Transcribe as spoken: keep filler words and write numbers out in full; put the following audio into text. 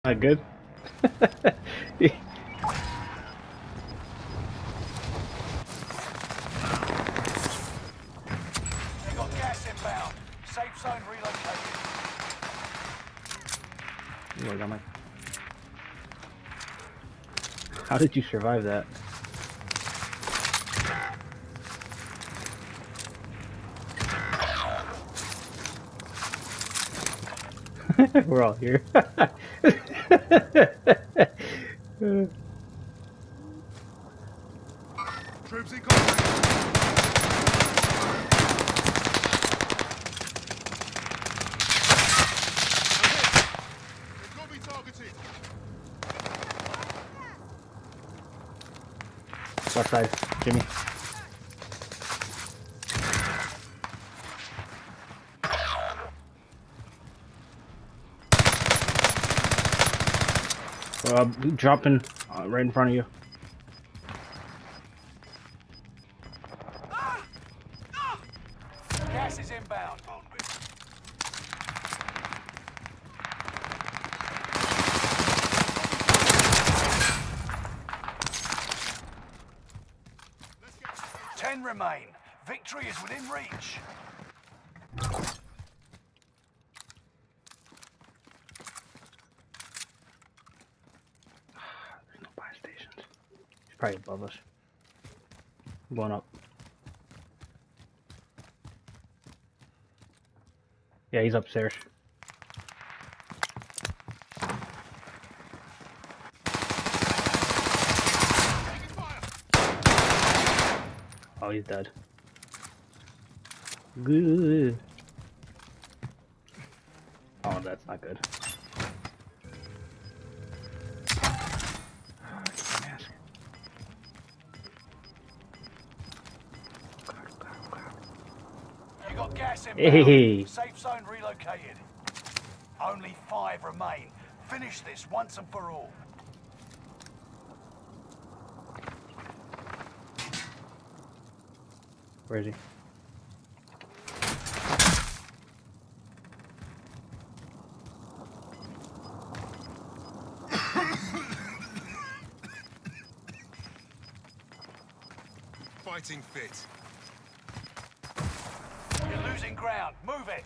Not good. You got gas inbound. Safe zone relocated. Oh, I got my... How did you survive that? We're all here. Troops in contact. They've got me targeted. Left side, Jimmy. Uh, dropping uh, right in front of you. Gas is inbound. Ten remain. Victory is within reach. There's no buy stations. He's probably above us. I'm going up. Yeah, he's upstairs. Oh, he's dead. Good. Oh, that's not good. You got gas inbound. Hey. Safe zone relocated. Only five remain. Finish this once and for all. Where is he? Fighting fit. You're losing ground. Move it.